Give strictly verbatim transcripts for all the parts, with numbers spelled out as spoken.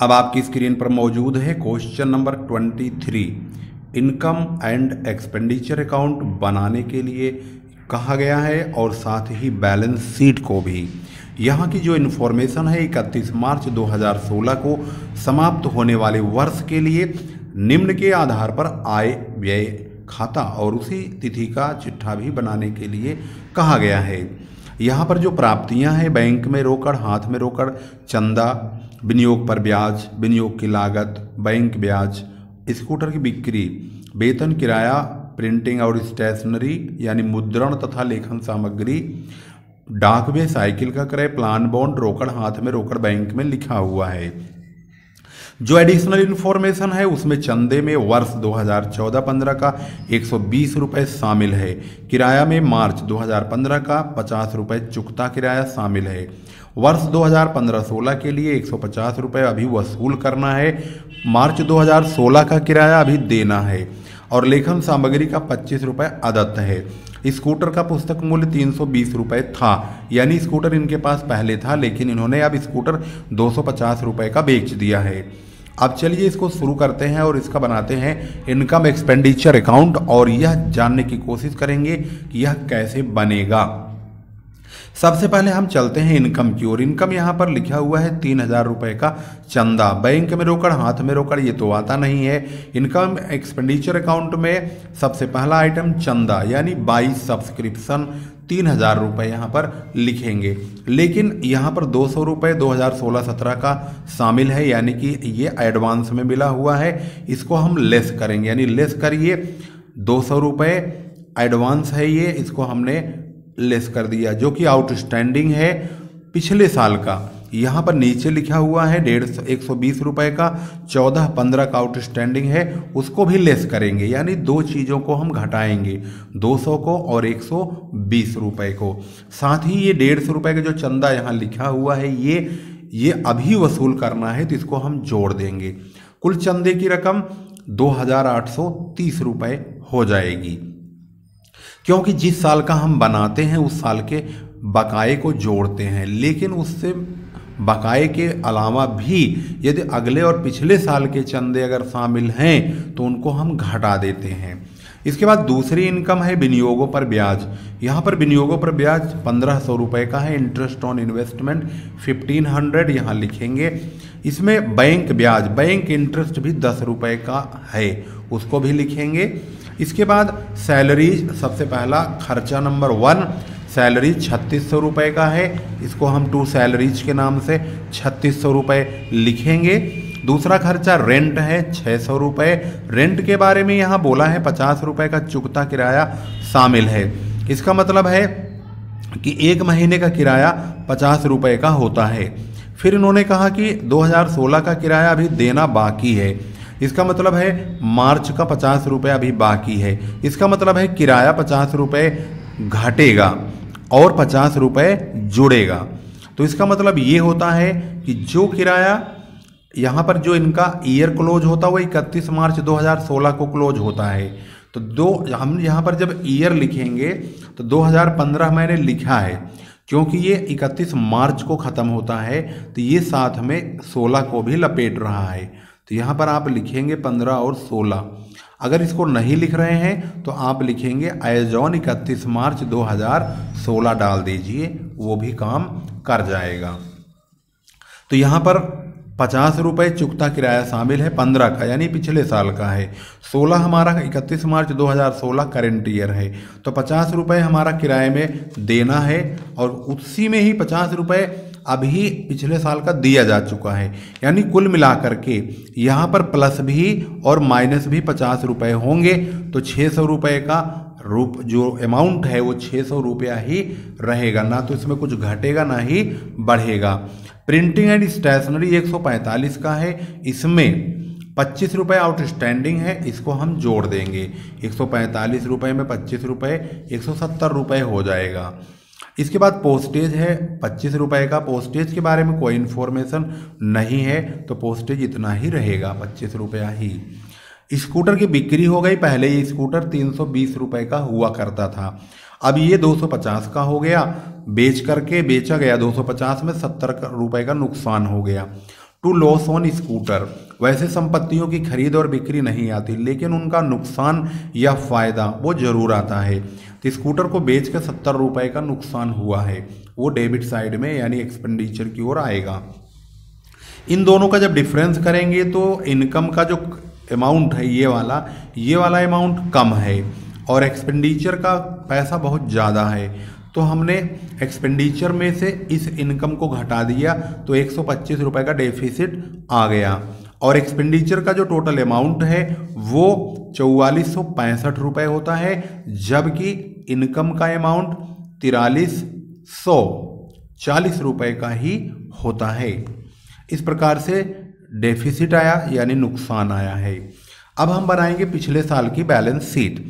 अब आपकी स्क्रीन पर मौजूद है question number twenty three. Income and expenditure account बनाने के लिए कहा गया है और साथ ही बैलेंस शीट को भी। यहाँ की जो इन्फॉर्मेशन है इकतीस मार्च दो हज़ार सोलह को समाप्त होने वाले वर्ष के लिए निम्न के आधार पर आय व्यय खाता और उसी तिथि का चिट्ठा भी बनाने के लिए कहा गया है। यहाँ पर जो प्राप्तियाँ हैं बैंक में रोकड़, हाथ में रोकड़, चंदा, विनियोग पर ब्याज, विनियोग की लागत, बैंक ब्याज, स्कूटर की बिक्री, वेतन, किराया, प्रिंटिंग और स्टेशनरी यानी मुद्रण तथा लेखन सामग्री, डाक व्यय, साइकिल का क्रय, प्लान बॉन्ड, रोकड़, हाथ में रोकड़ बैंक में लिखा हुआ है। जो एडिशनल इन्फॉर्मेशन है उसमें चंदे में वर्ष दो हज़ार चौदह पंद्रह का एक सौ बीस रुपये शामिल है। किराया में मार्च दो हज़ार पंद्रह का पचास रुपये चुकता किराया शामिल है। वर्ष दो हज़ार पंद्रह सोलह के लिए एक सौ पचास रुपये अभी वसूल करना है। मार्च दो हज़ार सोलह का किराया अभी देना है और लेखन सामग्री का पच्चीस रुपये अदत्त है। स्कूटर का पुस्तक मूल्य तीन सौ बीस रुपये था, यानी स्कूटर इनके पास पहले था लेकिन इन्होंने अब स्कूटर दो सौ पचास रुपये का बेच दिया है। अब चलिए इसको शुरू करते हैं और इसका बनाते हैं इनकम एक्सपेंडिचर अकाउंट और यह जानने की कोशिश करेंगे कि यह कैसे बनेगा। सबसे पहले हम चलते हैं इनकम की ओर। इनकम यहाँ पर लिखा हुआ है तीन हजार रुपये का चंदा, बैंक में रोकड़, हाथ में रोकड़ ये तो आता नहीं है। इनकम एक्सपेंडिचर अकाउंट में सबसे पहला आइटम चंदा यानी बाईस सब्सक्रिप्शन तीन हजार रुपये यहाँ पर लिखेंगे, लेकिन यहाँ पर दो सौ रुपये दो हज़ार सोलह सत्रह का शामिल है यानी कि ये एडवांस में मिला हुआ है। इसको हम लेस करेंगे यानी लेस करिए, दो सौ रुपये एडवांस है ये, इसको हमने लेस कर दिया जो कि आउटस्टैंडिंग है पिछले साल का। यहाँ पर नीचे लिखा हुआ है डेढ़ सौ एक सौ बीस रुपये का, चौदह पंद्रह का आउटस्टैंडिंग है, उसको भी लेस करेंगे यानी दो चीज़ों को हम घटाएंगे, दो सौ को और एक सौ बीस रुपये को। साथ ही ये डेढ़ सौ रुपये का जो चंदा यहाँ लिखा हुआ है ये ये अभी वसूल करना है तो इसको हम जोड़ देंगे। कुल चंदे की रकम दो हज़ार आठ सौ तीस रुपये हो जाएगी, क्योंकि जिस साल का हम बनाते हैं उस साल के बकाये को जोड़ते हैं, लेकिन उससे बकाये के अलावा भी यदि अगले और पिछले साल के चंदे अगर शामिल हैं तो उनको हम घटा देते हैं। इसके बाद दूसरी इनकम है विनियोगों पर ब्याज। यहाँ पर विनियोगों पर ब्याज पंद्रह सौ रुपये का है। Interest on investment fifteen hundred यहाँ लिखेंगे। इसमें बैंक ब्याज, बैंक इंटरेस्ट भी दस रुपये का है, उसको भी लिखेंगे। इसके बाद सैलरीज, सबसे पहला खर्चा नंबर वन सैलरीज छत्तीस सौ रुपये का है, इसको हम टू सैलरीज के नाम से छत्तीस सौ रुपये लिखेंगे। दूसरा खर्चा रेंट है छः सौ रुपये, रेंट के बारे में यहाँ बोला है पचास रुपये का चुकता किराया शामिल है। इसका मतलब है कि एक महीने का किराया पचास रुपये का होता है। फिर इन्होंने कहा कि दो हज़ार सोलह का किराया अभी देना बाकी है, इसका मतलब है मार्च का पचास रुपये अभी बाकी है। इसका मतलब है किराया पचास रुपये घटेगा और पचास रुपये जुड़ेगा। तो इसका मतलब ये होता है कि जो किराया यहाँ पर जो इनका ईयर क्लोज होता है वो इकतीस मार्च दो हज़ार सोलह को क्लोज होता है। तो दो हम यहाँ पर जब ईयर लिखेंगे तो दो हज़ार पंद्रह मैंने लिखा है क्योंकि ये इकतीस मार्च को ख़त्म होता है तो ये साथ में सोलह को भी लपेट रहा है। तो यहाँ पर आप लिखेंगे पंद्रह और सोलह। अगर इसको नहीं लिख रहे हैं तो आप लिखेंगे एज ऑन इकतीस मार्च दो हज़ार सोलह डाल दीजिए, वो भी काम कर जाएगा। तो यहाँ पर पचास रुपये चुकता किराया शामिल है पंद्रह का यानी पिछले साल का है, सोलह हमारा इकतीस मार्च दो हज़ार सोलह करेंट ईयर है, तो पचास रुपये हमारा किराए में देना है और उसी में ही पचास रुपये अभी पिछले साल का दिया जा चुका है, यानी कुल मिलाकर के यहाँ पर प्लस भी और माइनस भी पचास रुपये होंगे। तो छः सौ रुपये का रूप जो अमाउंट है वो छः सौ रुपया ही रहेगा, ना तो इसमें कुछ घटेगा ना ही बढ़ेगा। प्रिंटिंग एंड स्टेशनरी एक सौ पैंतालीस का है, इसमें पच्चीस रुपये आउटस्टैंडिंग है, इसको हम जोड़ देंगे। एक सौ पैंतालीस रुपये में पच्चीस रुपये एक सौ सत्तर रुपये हो जाएगा। इसके बाद पोस्टेज है पच्चीस रुपये का, पोस्टेज के बारे में कोई इन्फॉर्मेशन नहीं है तो पोस्टेज इतना ही रहेगा, पच्चीस रुपया ही। स्कूटर की बिक्री हो गई, पहले ये स्कूटर तीन सौ बीस रुपये का हुआ करता था, अब ये दो सौ पचास का हो गया, बेच करके बेचा गया दो सौ पचास में सत्तर रुपये का नुकसान हो गया। To loss on scooter. वैसे संपत्तियों की खरीद और बिक्री नहीं आती, लेकिन उनका नुकसान या फायदा वो जरूर आता है। तो स्कूटर को बेच कर सत्तर रुपये का नुकसान हुआ है, वो डेबिट साइड में यानी एक्सपेंडिचर की ओर आएगा। इन दोनों का जब डिफरेंस करेंगे तो इनकम का जो अमाउंट है ये वाला ये वाला अमाउंट कम है और एक्सपेंडिचर का पैसा बहुत ज़्यादा है। तो हमने एक्सपेंडिचर में से इस इनकम को घटा दिया तो एक सौ पच्चीस रुपये का डेफिसिट आ गया और एक्सपेंडिचर का जो टोटल अमाउंट है वो चौवालीस सौ पैंसठ रुपये होता है, जबकि इनकम का अमाउंट तिरालीस सौ चालीस रुपये का ही होता है। इस प्रकार से डेफिसिट आया यानी नुकसान आया है। अब हम बनाएंगे पिछले साल की बैलेंस शीट।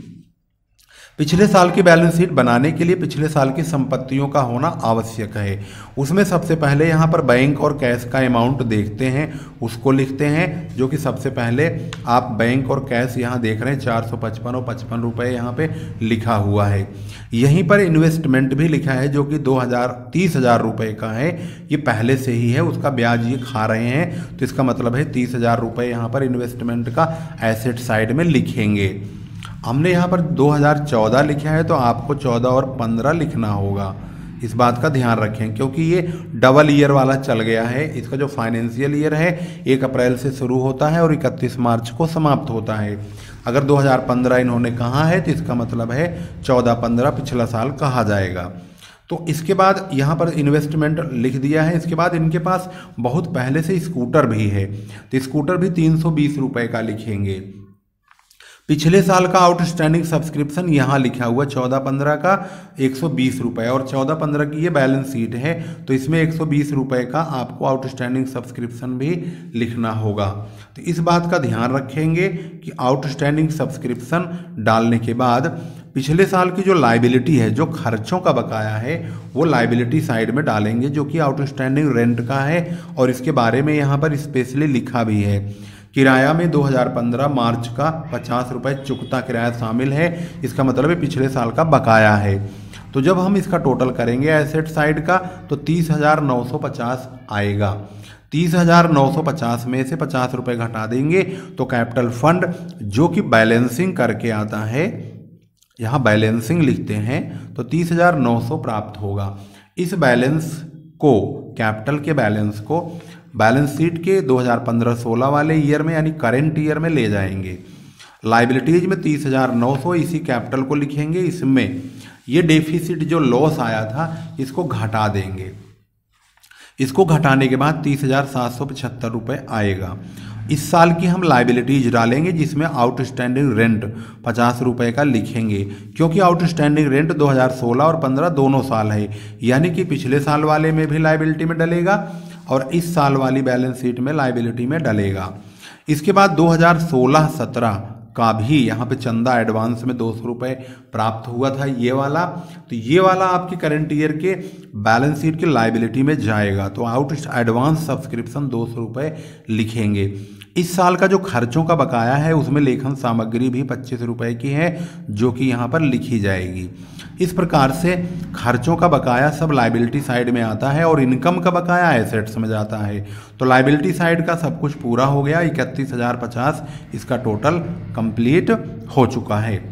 पिछले साल की बैलेंस शीट बनाने के लिए पिछले साल की संपत्तियों का होना आवश्यक है। उसमें सबसे पहले यहाँ पर बैंक और कैश का अमाउंट देखते हैं, उसको लिखते हैं, जो कि सबसे पहले आप बैंक और कैश यहाँ देख रहे हैं चार सौ पचपन और पचपन रुपये यहाँ पे लिखा हुआ है। यहीं पर इन्वेस्टमेंट भी लिखा है जो कि दो हज़ार तीस हज़ार रुपये का है, ये पहले से ही है, उसका ब्याज ये खा रहे हैं, तो इसका मतलब है तीस हज़ार रुपये यहाँ पर इन्वेस्टमेंट का एसेट साइड में लिखेंगे। हमने यहाँ पर दो हज़ार चौदह लिखा है तो आपको चौदह और पंद्रह लिखना होगा, इस बात का ध्यान रखें क्योंकि ये डबल ईयर वाला चल गया है। इसका जो फाइनेंशियल ईयर है एक अप्रैल से शुरू होता है और इकतीस मार्च को समाप्त होता है। अगर दो हज़ार पंद्रह इन्होंने कहा है तो इसका मतलब है चौदह पंद्रह पिछला साल कहा जाएगा। तो इसके बाद यहाँ पर इन्वेस्टमेंट लिख दिया है। इसके बाद इनके पास बहुत पहले से स्कूटर भी है तो स्कूटर भी तीन सौ बीस रुपये का लिखेंगे। पिछले साल का आउटस्टैंडिंग सब्सक्रिप्शन यहाँ लिखा हुआ चौदह पंद्रह का एक सौ बीस रुपये और चौदह पंद्रह की ये बैलेंस शीट है तो इसमें एक सौ बीस रुपये का आपको आउटस्टैंडिंग सब्सक्रिप्शन भी लिखना होगा। तो इस बात का ध्यान रखेंगे कि आउटस्टैंडिंग सब्सक्रिप्शन डालने के बाद पिछले साल की जो लाइबिलिटी है, जो खर्चों का बकाया है, वो लाइबिलिटी साइड में डालेंगे जो कि आउटस्टैंडिंग रेंट का है और इसके बारे में यहाँ पर स्पेशली लिखा भी है। किराया में दो हज़ार पंद्रह मार्च का पचास रुपये चुकता किराया शामिल है, इसका मतलब है पिछले साल का बकाया है। तो जब हम इसका टोटल करेंगे एसेट साइड का तो तीस हज़ार नौ सौ पचास आएगा। तीस हज़ार नौ सौ पचास में से पचास रुपये घटा देंगे तो कैपिटल फंड जो कि बैलेंसिंग करके आता है, यहाँ बैलेंसिंग लिखते हैं, तो तीस हज़ार नौ सौ प्राप्त होगा। इस बैलेंस को, कैपिटल के बैलेंस को बैलेंस शीट के दो हज़ार पंद्रह सोलह वाले ईयर में यानी करेंट ईयर में ले जाएंगे। लाइबिलिटीज में तीस हज़ार नौ सौ इसी कैपिटल को लिखेंगे, इसमें ये डेफिसिट जो लॉस आया था इसको घटा देंगे। इसको घटाने के बाद तीस हज़ार सात सौ पचहत्तर रुपये आएगा। इस साल की हम लाइबिलिटीज डालेंगे जिसमें आउटस्टैंडिंग रेंट पचास रुपये का लिखेंगे क्योंकि आउटस्टैंडिंग रेंट दो हज़ार सोलह और पंद्रह दोनों साल है, यानी कि पिछले साल वाले में भी लाइबिलिटी में डलेगा और इस साल वाली बैलेंस शीट में लाइबिलिटी में डलेगा। इसके बाद दो हज़ार सोलह सत्रह का भी यहाँ पे चंदा एडवांस में दो सौ रुपये प्राप्त हुआ था ये वाला, तो ये वाला आपके करंट ईयर के बैलेंस शीट की लाइबिलिटी में जाएगा। तो आउट एडवांस सब्सक्रिप्शन दो सौ रुपये लिखेंगे। इस साल का जो खर्चों का बकाया है उसमें लेखन सामग्री भी पच्चीस रुपये की है जो कि यहाँ पर लिखी जाएगी। इस प्रकार से खर्चों का बकाया सब लाइबिलिटी साइड में आता है और इनकम का बकाया एसेट्स में जाता है। तो लाइबिलिटी साइड का सब कुछ पूरा हो गया, इकतीस हज़ार पचास इसका टोटल कंप्लीट हो चुका है।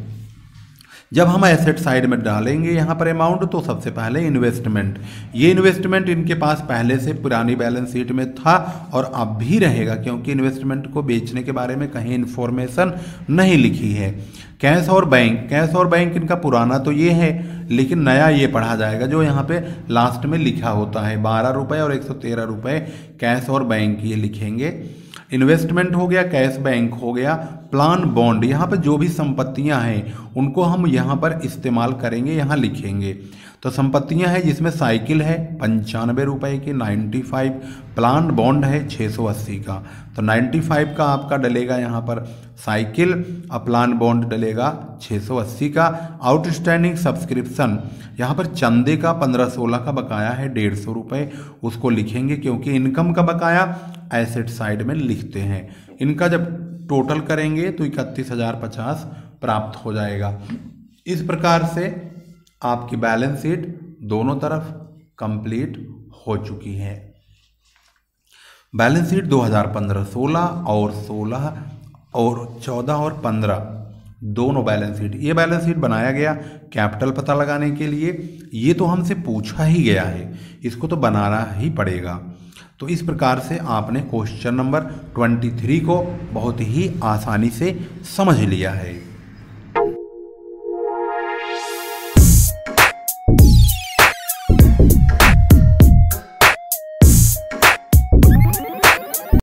जब हम एसेट साइड में डालेंगे यहाँ पर अमाउंट तो सबसे पहले इन्वेस्टमेंट, ये इन्वेस्टमेंट इनके पास पहले से पुरानी बैलेंस शीट में था और अब भी रहेगा क्योंकि इन्वेस्टमेंट को बेचने के बारे में कहीं इन्फॉर्मेशन नहीं लिखी है। कैश और बैंक, कैश और बैंक इनका पुराना तो ये है लेकिन नया ये पढ़ा जाएगा जो यहाँ पे लास्ट में लिखा होता है, बारह रुपये और एक सौ तेरह रुपये कैश और बैंक ये लिखेंगे। इन्वेस्टमेंट हो गया, कैश बैंक हो गया, प्लान बॉन्ड, यहाँ पर जो भी संपत्तियाँ हैं उनको हम यहाँ पर इस्तेमाल करेंगे, यहाँ लिखेंगे। तो संपत्तियाँ हैं जिसमें साइकिल है पंचानवे रुपये की नाइन्टी फाइव, प्लान बॉन्ड है छः सौ अस्सी का, तो नाइन्टी फाइव का आपका डलेगा यहाँ पर साइकिल और प्लान बॉन्ड डलेगा छः सौ अस्सी का। आउटस्टैंडिंग सब्सक्रिप्शन यहाँ पर चंदे का पंद्रह सोलह का बकाया है डेढ़ सौ रुपये, उसको लिखेंगे क्योंकि इनकम का बकाया एसेट साइड में लिखते हैं। इनका जब टोटल करेंगे तो इकतीस हज़ार पचास प्राप्त हो जाएगा। इस प्रकार से आपकी बैलेंस शीट दोनों तरफ कंप्लीट हो चुकी है। बैलेंस शीट दो हज़ार पंद्रह सोलह और सोलह और चौदह और पंद्रह दोनों बैलेंस शीट, ये बैलेंस शीट बनाया गया कैपिटल पता लगाने के लिए। ये तो हमसे पूछा ही गया है, इसको तो बनाना ही पड़ेगा। तो इस प्रकार से आपने क्वेश्चन नंबर तेईस को बहुत ही आसानी से समझ लिया है।